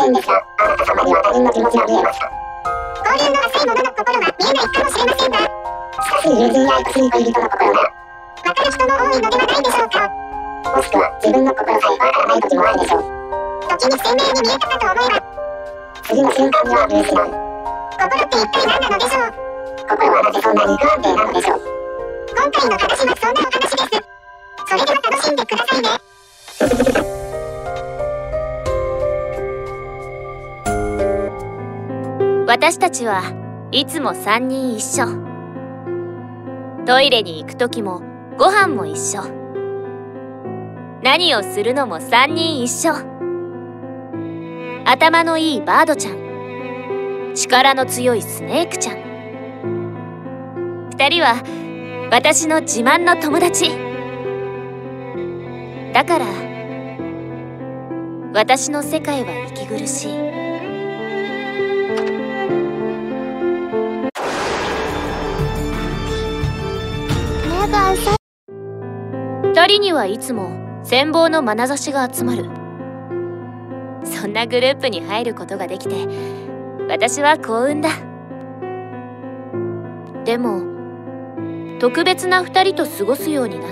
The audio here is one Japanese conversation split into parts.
変ですが、あなた様には他人の気持ちが見えますか？交流の浅い者の心は見えないかもしれませんが、親しい友人や愛しい恋人の心がわかる人も多いのではないでしょうか。もしくは自分の心さえわからない時もあるでしょう。時に鮮明に見えたかと思えば、次の瞬間には見失う。心って一体何なのでしょう。心はなぜそんなに不安定なのでしょう。今回の話はそんなお話です。それでは楽しんでくださいね。 私たちはいつも3人一緒。トイレに行く時もご飯も一緒。何をするのも3人一緒。頭のいいバードちゃん、力の強いスネークちゃん。2人は私の自慢の友達だから、私の世界は息苦しい。 目が浅い。 2人にはいつも羨望の眼差しが集まる。そんなグループに入ることができて、私は幸運だ。でも特別な2人と過ごすようになって、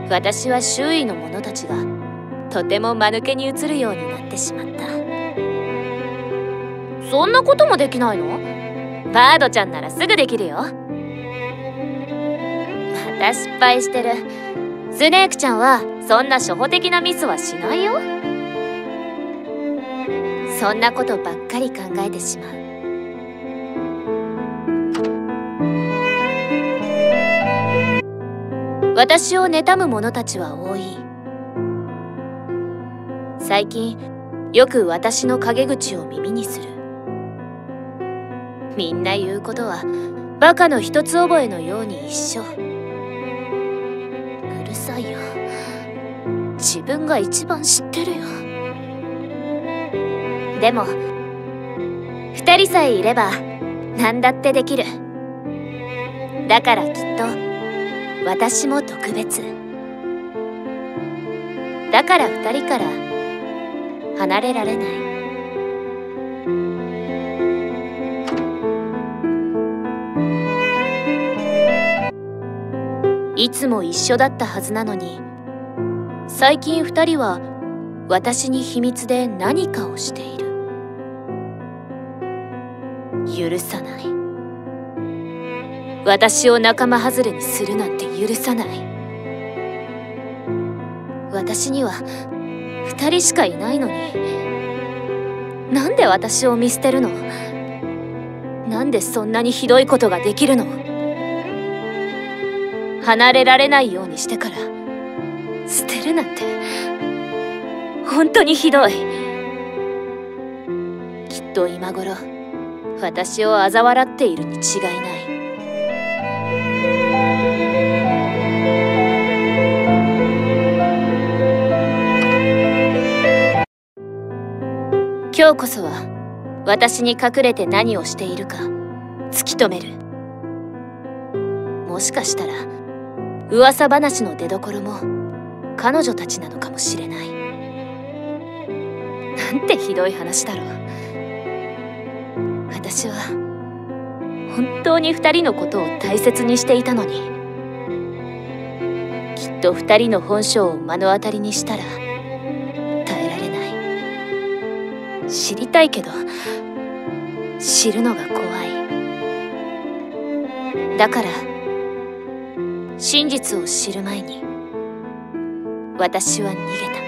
私は周囲の者たちがとても間抜けに映るようになってしまった。そんなこともできないの？バードちゃんならすぐできるよ。また失敗してる。スネークちゃんはそんな初歩的なミスはしないよ。そんなことばっかり考えてしまう。私を妬む者たちは多い。最近よく私の陰口を耳にする。みんな言うことはバカの一つ覚えのように一緒。うるさいよ。自分が一番知ってるよ。でも2人さえいれば何だってできる。だからきっと私も特別。だから2人から離れられない。いつも一緒だったはずなのに、最近2人は私に秘密で何かをしている。許さない。私を仲間外れにするなんて許さない。私には2人しかいないのに、なんで私を見捨てるの？なんでそんなにひどいことができるの？離れられないようにしてから捨てるなんて本当にひどい。きっと今頃私を嘲笑っているに違いない。今日こそは私に隠れて何をしているか突き止める。もしかしたら噂話の出どころも彼女たちなのかもしれない。なんてひどい話だろう。私は本当に2人のことを大切にしていたのに。きっと2人の本性を目の当たりにしたら耐えられない。知りたいけど知るのが怖い。だから真実を知る前に私は逃げた。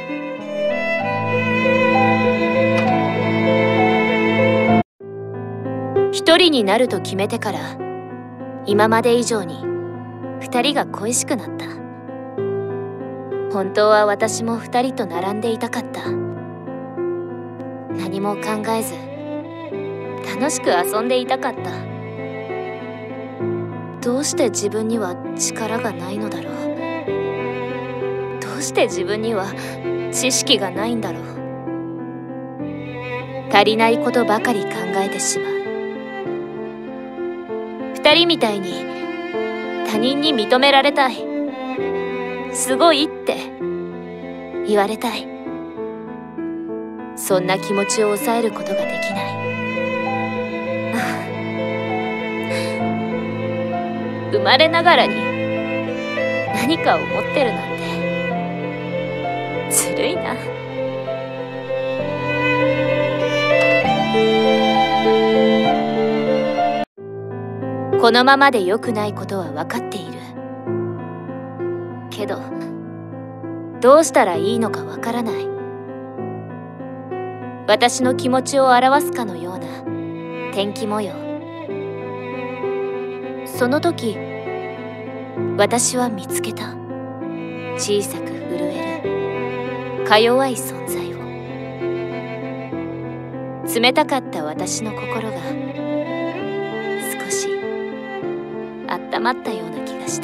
一人になると決めてから今まで以上に2人が恋しくなった。本当は私も2人と並んでいたかった。何も考えず楽しく遊んでいたかった。どうして自分には力がないのだろう。どうして自分には知識がないんだろう。足りないことばかり考えてしまう。2人みたいに他人に認められたい。すごいって言われたい。 そんな気持ちを抑えることができない。生まれながらに何かを持ってるなんてずるいな。このままで良くないことは分かっているけど、どうしたらいいのか分からない。私の気持ちを表すかのような天気模様。その時私は見つけた小さく震えるか弱い存在を。冷たかった私の心が少し温まったような気がした。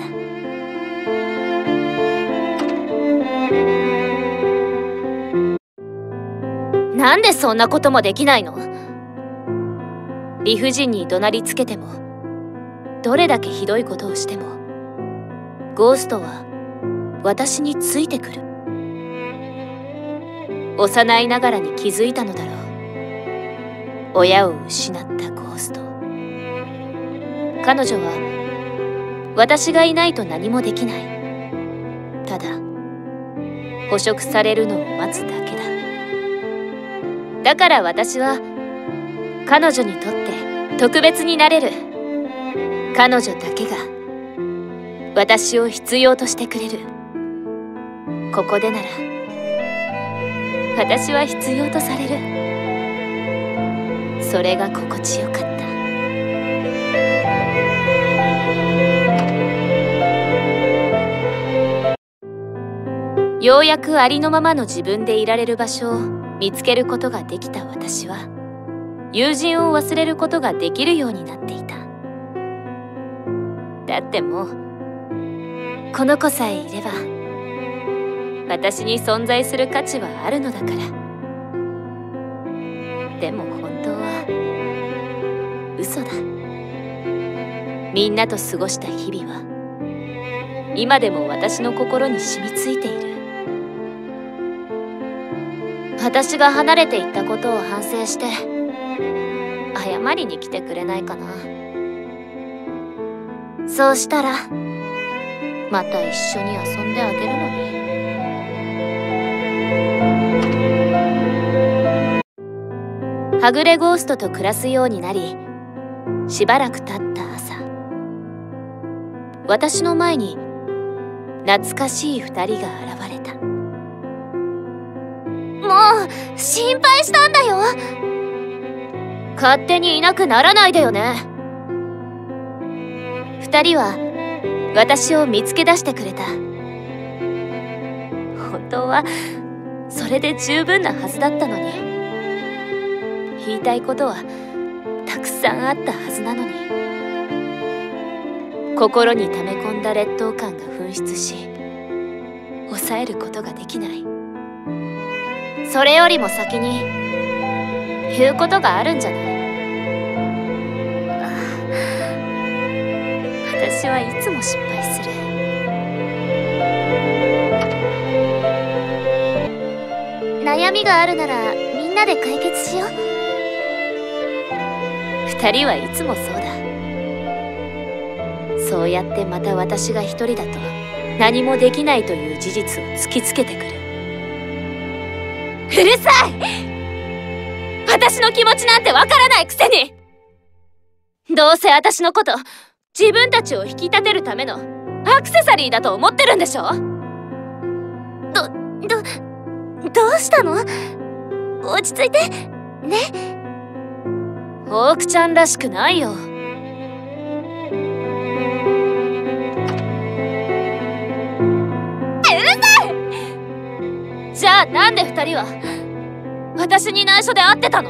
なんでそんなこともできないの？理不尽に怒鳴りつけても、どれだけひどいことをしても、ゴーストは私についてくる。幼いながらに気づいたのだろう。親を失ったゴースト。彼女は私がいないと何もできない。ただ捕食されるのを待つだけだ。だから私は彼女にとって特別になれる。彼女だけが私を必要としてくれる。ここでなら私は必要とされる。それが心地よかった。ようやくありのままの自分でいられる場所を見つけることができた私は、友人を忘れることができるようになっていた。だってもうこの子さえいれば私に存在する価値はあるのだから。でも本当は嘘だ。みんなと過ごした日々は今でも私の心に染みついている。私が離れていったことを反省して謝りに来てくれないかな。そうしたらまた一緒に遊んであげるのに。はぐれゴーストと暮らすようになり、しばらく経った朝、私の前に懐かしい二人が現れた。もう心配したんだよ。勝手にいなくならないでよね。二人は私を見つけ出してくれた。本当はそれで十分なはずだったのに。言いたいことはたくさんあったはずなのに。心に溜め込んだ劣等感が噴出し、抑えることができない。それよりも先に言うことがあるんじゃない？私はいつも失敗する。悩みがあるならみんなで解決しよう。二人はいつもそうだ。そうやってまた私が一人だと何もできないという事実を突きつけてくる。うるさい！私の気持ちなんてわからないくせに！どうせ私のこと自分たちを引き立てるためのアクセサリーだと思ってるんでしょ？どうしたの？落ち着いてね。ホークちゃんらしくないよ。じゃあなんで二人は私に内緒で会ってたの？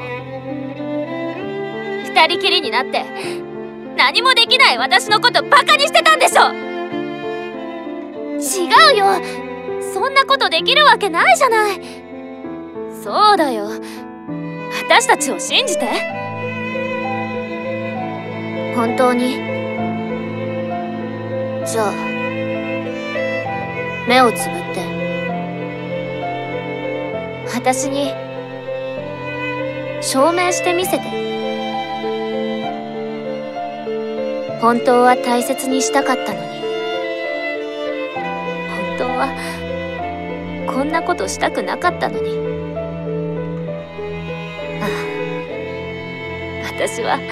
二人きりになって何もできない私のことバカにしてたんでしょ？違うよ、そんなことできるわけないじゃない。そうだよ、私たちを信じて。本当に。じゃあ目をつぶって私に証明してみせて。本当は大切にしたかったのに、本当はこんなことしたくなかったのに。ああ、私は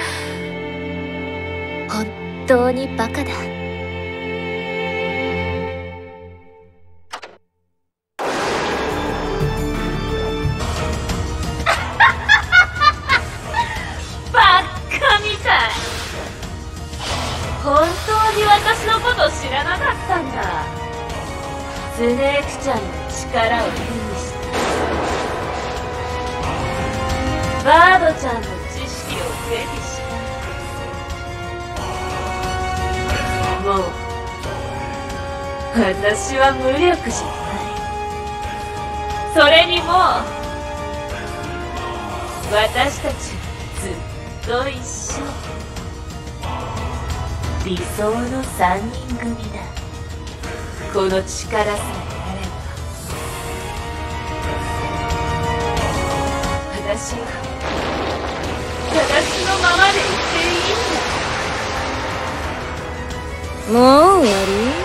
本当にバカだ。 本当に私のこと知らなかったんだ。スネークちゃんの力を手にしてバードちゃんの知識を手にしたもう私は無力じゃない。それにもう私たちずっと一緒。理想の3人組だ。この力さえあれば私は私のままでいていいんだ。 もう終わり？